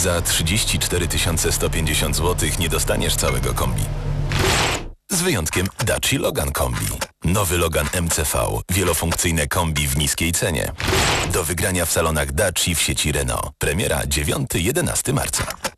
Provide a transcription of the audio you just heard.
Za 34 150 zł nie dostaniesz całego kombi. Z wyjątkiem Dacia Logan Kombi. Nowy Logan MCV. Wielofunkcyjne kombi w niskiej cenie. Do wygrania w salonach Dacia w sieci Renault. Premiera 9-11 marca.